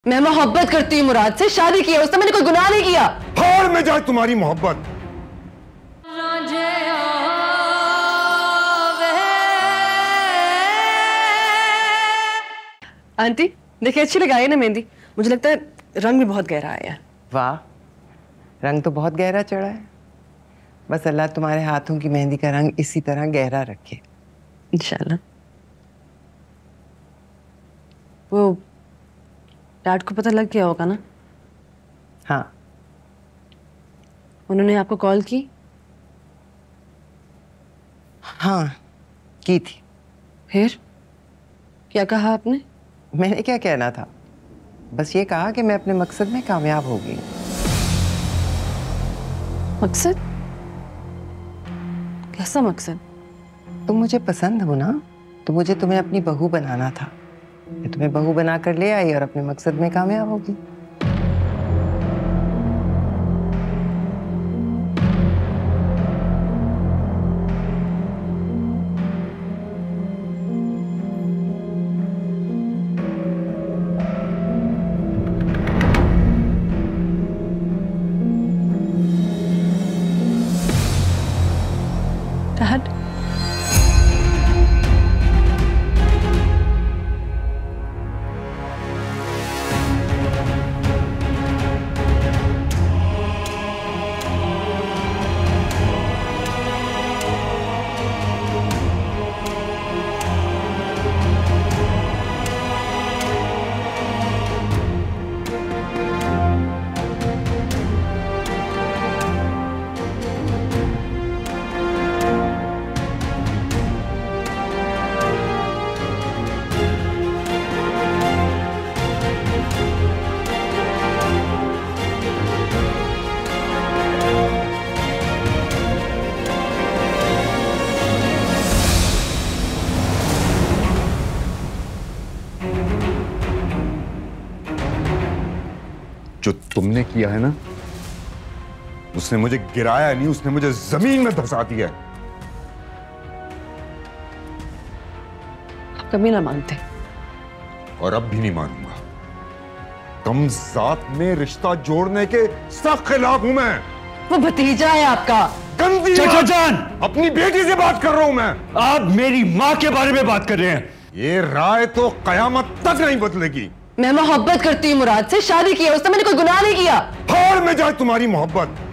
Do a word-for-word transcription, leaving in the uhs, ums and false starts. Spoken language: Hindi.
मैं मोहब्बत करती हूँ मुराद से, शादी की है उसने, मैंने कोई गुनाह नहीं किया। फाड़ में जाए तुम्हारी मोहब्बत। आंटी देखिए, अच्छी लगाई है ना मेहंदी, मुझे लगता है रंग भी बहुत गहरा आया है। वाह, रंग तो बहुत गहरा चढ़ा है। बस अल्लाह तुम्हारे हाथों की मेहंदी का रंग इसी तरह गहरा रखे इंशाल्लाह। वो डैड को पता लग गया होगा ना? हाँ। उन्होंने आपको कॉल की? हाँ की थी। फिर क्या कहा आपने? मैंने क्या कहना था, बस ये कहा कि मैं अपने मकसद में कामयाब हो गई। मकसद? कैसा मकसद? तुम मुझे पसंद हो ना, तो मुझे तुम्हें अपनी बहू बनाना था। मैं तुम्हें बहू बनाकर ले आई और अपने मकसद में कामयाब हो गई। डैड, जो तुमने किया है ना, उसने मुझे गिराया नहीं, उसने मुझे जमीन में धंसा दिया। आप कभी ना मानते। और अब भी नहीं मानूंगा। कम जात में रिश्ता जोड़ने के सख्त खिलाफ हूं मैं। वो भतीजा है आपका। गंदी चाचा जान, अपनी बेटी से बात कर रहा हूं मैं। आप मेरी माँ के बारे में बात कर रहे हैं। ये राय तो कयामत तक नहीं बदलेगी। मैं मोहब्बत करती हूँ मुराद से, शादी की है उसने, मैंने कोई गुनाह नहीं किया। फाड़ में जाए तुम्हारी मोहब्बत।